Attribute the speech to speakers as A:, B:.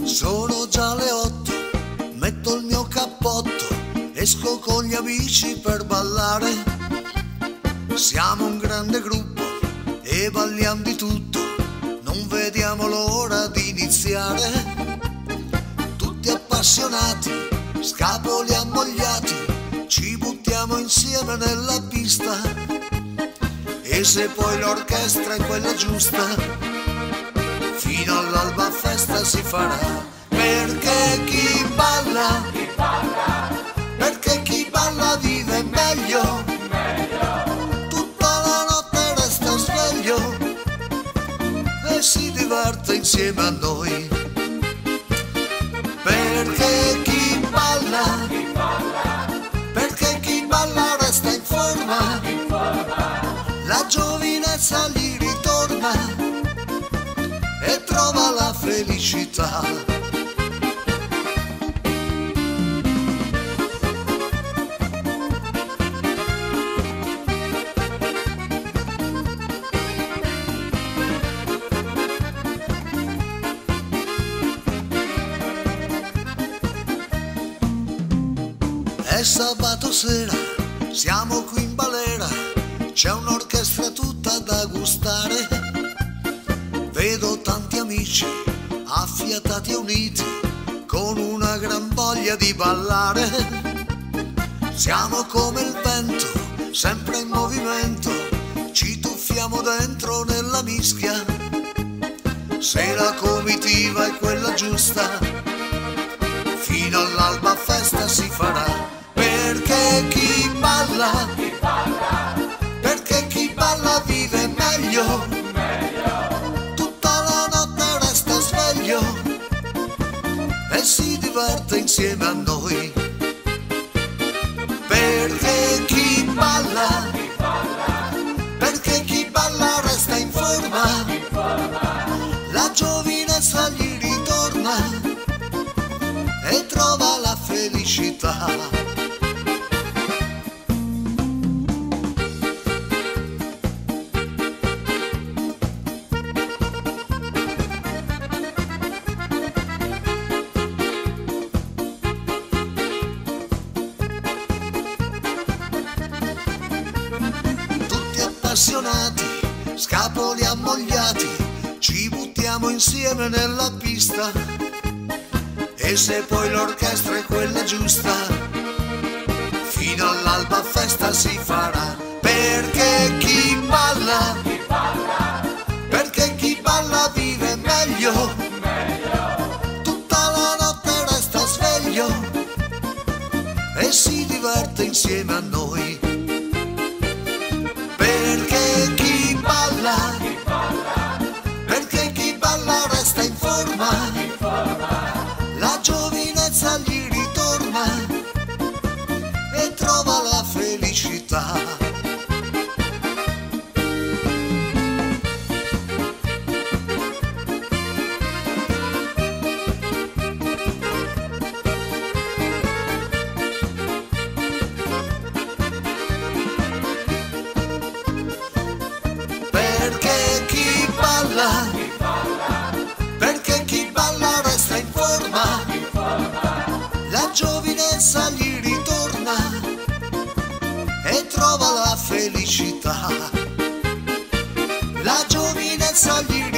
A: Sono già le 8, metto il mio cappotto, esco con gli amici per ballare. Siamo un grande gruppo e balliamo di tutto, non vediamo l'ora di iniziare. Tutti appassionati, scapoli ammogliati, ci buttiamo insieme nella pista. E se poi l'orchestra è quella giusta, fino all'alba festa si farà. Perché chi balla, perché chi balla vive meglio, tutta la notte resta sveglio e si diverte insieme a noi. Perché chi balla, perché chi balla resta in forma, la giovinezza gli ritorna e trova la felicità. È sabato sera, siamo qui in balera, c'è un'orchestra tutta da gustare. Vedo tanti amici affiatati e uniti, con una gran voglia di ballare. Siamo come il vento, sempre in movimento, ci tuffiamo dentro nella mischia. Se la comitiva è quella giusta, fino all'alba festa si farà. Perché chi balla, perché chi balla vive meglio, tutta la notte resta sveglio e si diverte insieme a noi. Perché chi balla, perché chi balla resta in forma, la giovinezza gli ritorna e trova la felicità. Appassionati, scapoli ammogliati, ci buttiamo insieme nella pista. E se poi l'orchestra è quella giusta, fino all'alba festa si farà. Perché chi balla, perché chi balla vive meglio, tutta la notte resta sveglio e si diverte insieme a noi. Perché chi balla, perché chi balla resta in forma, la giovinezza gli ritorna e trova la felicità. Perché chi balla, perché chi balla resta in forma, la giovinezza gli ritorna e trova la felicità. La giovinezza gli